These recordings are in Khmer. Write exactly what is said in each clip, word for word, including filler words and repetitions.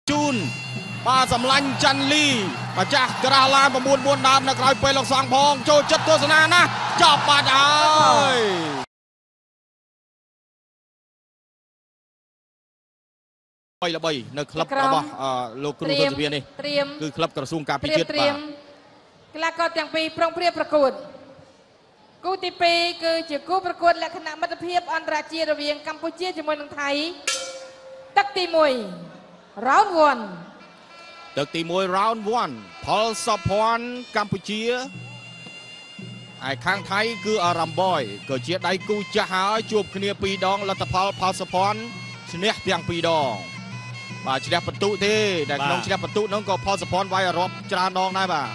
ជូនបាទសម្លាញ់ច័ន្ទលីម្ចាស់ក្រាស់ឡានប្រមូលបួនដើមនៅក្រោយពេលលោកសងផងចូលចិត្តទស្សនាណាចប់បាត់ហើយបីល្បីនៅក្លឹបរបស់លោកគ្រូទស្សវិននេះគឺក្លឹបក្រសួងការពារជាតិបាទកីឡាករទាំងពីរប្រុងព្រៀបប្រកួតគូទីពីរគឺជាគូប្រកួតលក្ខណៈមិត្តភាពអន្តរជាតិរវាងកម្ពុជាជាមួយនឹងថៃទឹកទីមួយ round one ទឹកទីមួយ round one ផលសុភ័ណ្ឌកម្ពុជាហើយខាងថៃគឺអារ៉ាំបយក៏ជាដៃគូចាស់ហើយជួបគ្នាពីរដងលទ្ធផលផលសុភ័ណ្ឌឈ្នះទាំងពីរដងបាទឈ្នះបន្ទុទេតែក្នុងឈ្នះបន្ទុហ្នឹងក៏ផលសុភ័ណ្ឌវាយរាប់ច្រើនដងដែរបាទ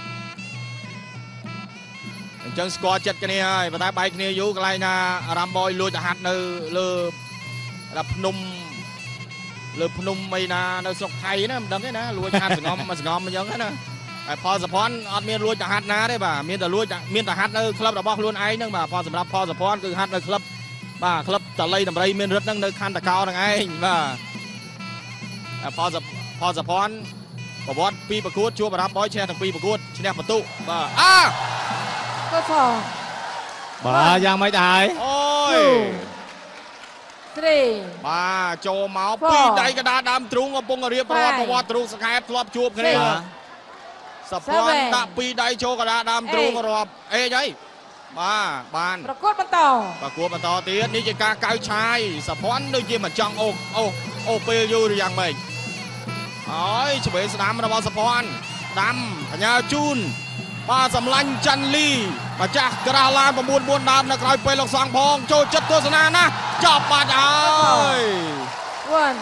អញ្ចឹងស្គាល់ចិត្តគ្នាហើយប៉ុន្តែបែកគ្នាយូរកន្លែងណាអារ៉ាំបយលួចទៅហាត់នៅលើភ្នំលើភ្នំអីណានៅស្រុកថៃណាមិនដឹងទេណាលួចហាត់សងំមកសងំអញ្ចឹងណាហើយផលសុភ័ណ្ឌអត់មានលួចទៅហាត់ណាទេបាទមានតែលួចមានតែហាត់នៅក្លឹបរបស់ខ្លួនឯងហ្នឹងបាទផលសម្រាប់ផលសុភ័ណ្ឌគឺហាត់នៅក្លឹបបាទក្លឹបតល័យតម្រៃមានរិទ្ធហ្នឹងនៅខណ្ឌតកោហ្នឹងឯងបាទផលផលសុភ័ណ្ឌប្រវត្តិពីប្រកួតជួបអារ៉ាំបយឈ្នះទាំងពីរប្រកួតឈ្នះបន្ទុបាទអើក៏ផងបាទយ៉ាងម៉េចដែរអូយត្រីបាទចូលមកពីដៃកដាដើមទ្រូងកំពុងរៀបរាប់ប្រវត្តិទ្រូងសង្ខេបធ្លាប់ជួបគ្នាសុភ័ណ្ឌដាក់ពីដៃចូលកដាដើមទ្រូងរាប់អេអីបាទបានប្រកួតបន្តប្រកួតបន្តទៀតនេះជាការកៅឆាយសុភ័ណ្ឌដូចជាមិនចង់អូអូអូពេលយូរយ៉ាងម៉េចហើយឆ្វេងស្ដាំរបស់សុភ័ណ្ឌដាំបញ្ញាជូនបាទសម្លាញ់ច័ន្ទលីម្ចាស់ក្រាស់ឡានប្រមូលបួនដើមនៅក្រោយពេលលោកសងផងចូលចិត្តទស្សនាណាចប់បាត់ហើយ one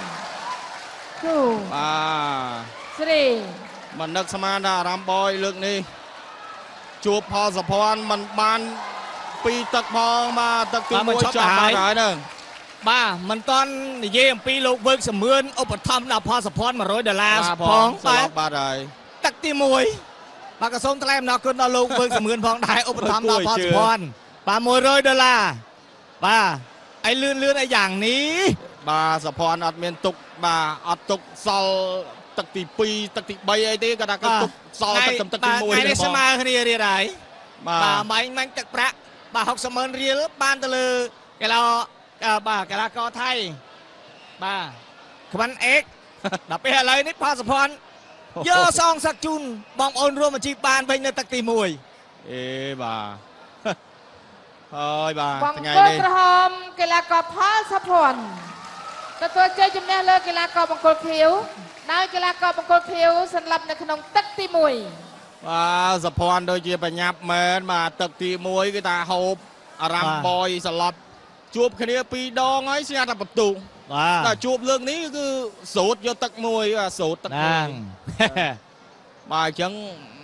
two បាទ three មិននឹកស្មានថាអារ៉ាំបយលើកនេះជួបផលសុភ័ណ្ឌមិនបានពីទឹកផងបាទទឹកទីមួយចប់បាត់ហើយហ្នឹងបាទមិនតន់និយាយអំពីលោកវើកសមឿនឧបត្ថម្ភដល់ផលសុភ័ណ្ឌ100ដុល្លារផងបាទបាត់ហើយទឹកទីមួយបាទក៏សូមថ្លែងអំណរគុណដល់លោកវើកសមឿនផងដែរឧបត្ថម្ភដល់ផលសុភ័ណ្ឌបាទ100ដុល្លារបាទអីលឿនលឿនអីយ៉ាងនេះបាទសុភ័ណ្ឌអត់មានទុកបាទអត់ទុកសល់ទឹកទីពីរទឹកទីបីអីទេគាត់ថាគាត់ទុកសល់ទឹកទឹកទីមួយនេះស្មើគ្នារៀលហើយបាទបាញ់មាញ់ទឹកប្រាក់បាទហុកសិបម៉ឺនរៀលបានទៅលើកីឡាបាទកីឡាករថៃបាទក្បាន់អេកដល់ពេលឥឡូវនេះផលសុភ័ណ្ឌយកសងសឹកជូនបងប្អូនរួមអាជីពបានវិញនៅទឹកទីមួយអេបាទហើយបាទថ្ងៃនេះក្រហមកីឡាករផលសុភ័ណ្ឌទទួលជ័យជំនះលើកីឡាករបង្គោលខៀវដោយកីឡាករបង្គោលខៀវសន្លប់នៅក្នុងទឹកទីមួយបាទសុភ័ណ្ឌដូចជាបញ្ញាប់មែនបាទទឹកទីមួយគឺថាហូបអារ៉ាំបយសន្លប់ជួបគ្នាពីរដងហើយស្ញាតែបន្ទុបាទតែជួបលើកនេះគឺសូត្រយកទឹកមួយសូត្រទឹកហ្នឹងបាទអញ្ចឹង